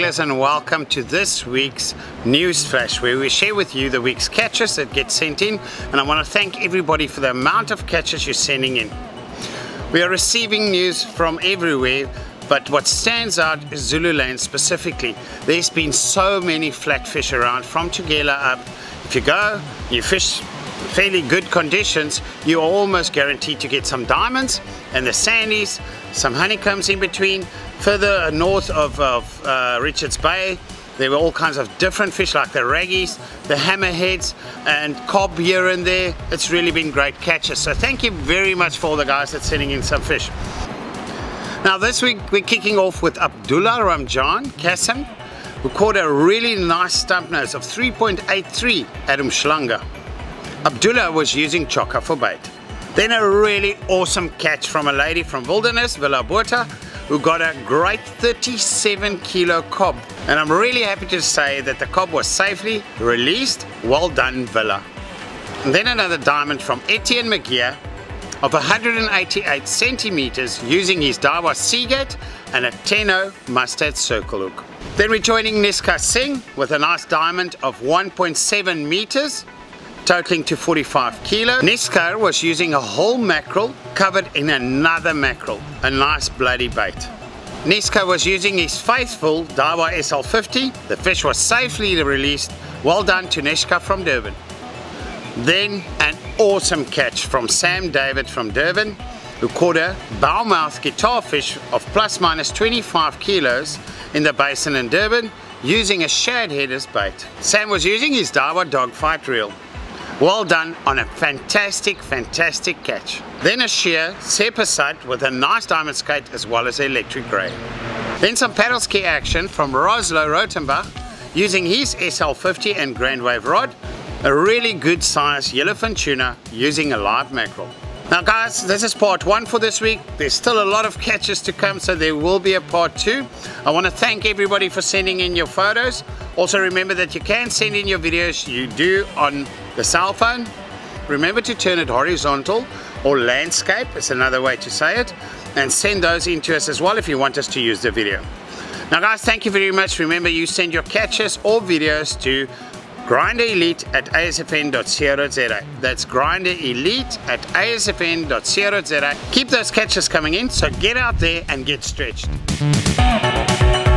anglers, and welcome to this week's news flash, where we share with you the week's catches that get sent in. And I want to thank everybody for the amount of catches you're sending in. We are receiving news from everywhere, but what stands out is Zululand specifically. There's been so many flatfish around from Tugela up. If you go, you fish fairly good conditions, you're almost guaranteed to get some diamonds and the sandies, some honeycombs in between. Further north of Richards Bay, there were all kinds of different fish like the raggies, the hammerheads, and cob here and there. It's really been great catches. So thank you very much for all the guys that's sending in some fish. Now this week we're kicking off with Abdullah Ramjan Kassem, who caught a really nice stump nose of 3.83 at Umhlanga. Abdullah was using chokka for bait. Then a really awesome catch from a lady from Wilderness, Villa Bota, who got a great 37 kilo cob. And I'm really happy to say that the cob was safely released. Well done, Villa. And then another diamond from Etienne McGeer of 188 centimeters using his Dawa Seagate and a 10-0 mustard circle hook. Then we're joining Niska Singh with a nice diamond of 1.7 meters, totaling to 45 kilo. Niska was using a whole mackerel covered in another mackerel, a nice bloody bait. Niska was using his faithful Dawa SL50. The fish was safely released. Well done to Niska from Durban. Then an awesome catch from Sam David from Durban, who caught a bowmouth guitar fish of plus minus 25 kilos in the basin in Durban using a shad head as bait. Sam was using his Dawa dogfight reel. Well done on a fantastic catch. Then a sheer Sepasite with a nice diamond skate as well as electric grey. Then some paddle ski action from Roslo Rotenbach using his SL50 and Grand Wave rod. A really good size yellowfin tuna using a live mackerel. Now guys, this is part 1 for this week. There's still a lot of catches to come, so there will be a part 2. I want to thank everybody for sending in your photos. Also remember that you can send in your videos you do on the cell phone. Remember to turn it horizontal, or landscape is another way to say it, and send those in to us as well if you want us to use the video. Now guys, thank you very much. Remember, you send your catches or videos to grinderelite@asfn.co.za. That's grinderelite@asfn.co.za. Keep those catches coming in, so get out there and get stretched.